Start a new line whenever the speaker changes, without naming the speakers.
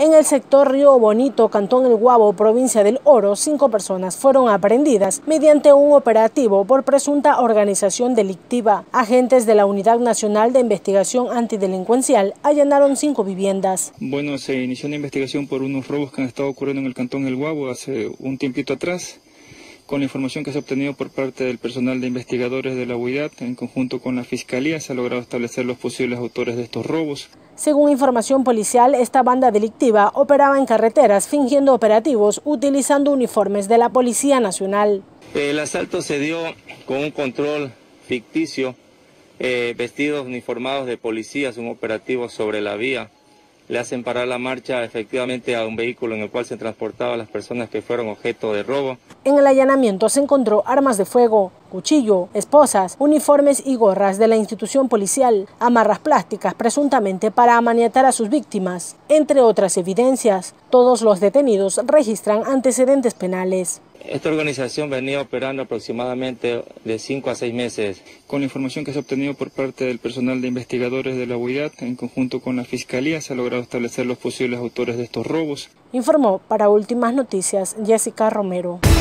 En el sector Río Bonito, Cantón El Guabo, provincia del Oro, 5 personas fueron aprehendidas mediante un operativo por presunta organización delictiva. Agentes de la Unidad Nacional de Investigación Antidelincuencial allanaron 5 viviendas.
Bueno, se inició una investigación por unos robos que han estado ocurriendo en el Cantón El Guabo hace un tiempito atrás. Con la información que se ha obtenido por parte del personal de investigadores de la UIDAD, en conjunto con la Fiscalía, se ha logrado establecer los posibles autores de estos robos.
Según información policial, esta banda delictiva operaba en carreteras fingiendo operativos utilizando uniformes de la Policía Nacional.
El asalto se dio con un control ficticio, vestidos uniformados de policías, un operativo sobre la vía. Le hacen parar la marcha efectivamente a un vehículo en el cual se transportaban las personas que fueron objeto de robo.
En el allanamiento se encontró armas de fuego, cuchillo, esposas, uniformes y gorras de la institución policial, amarras plásticas presuntamente para amaniatar a sus víctimas, entre otras evidencias. Todos los detenidos registran antecedentes penales.
Esta organización venía operando aproximadamente de 5 a 6 meses.
Con la información que se ha obtenido por parte del personal de investigadores de la UIDAD, en conjunto con la Fiscalía, se ha logrado establecer los posibles autores de estos robos.
Informó para Últimas Noticias Jessica Romero.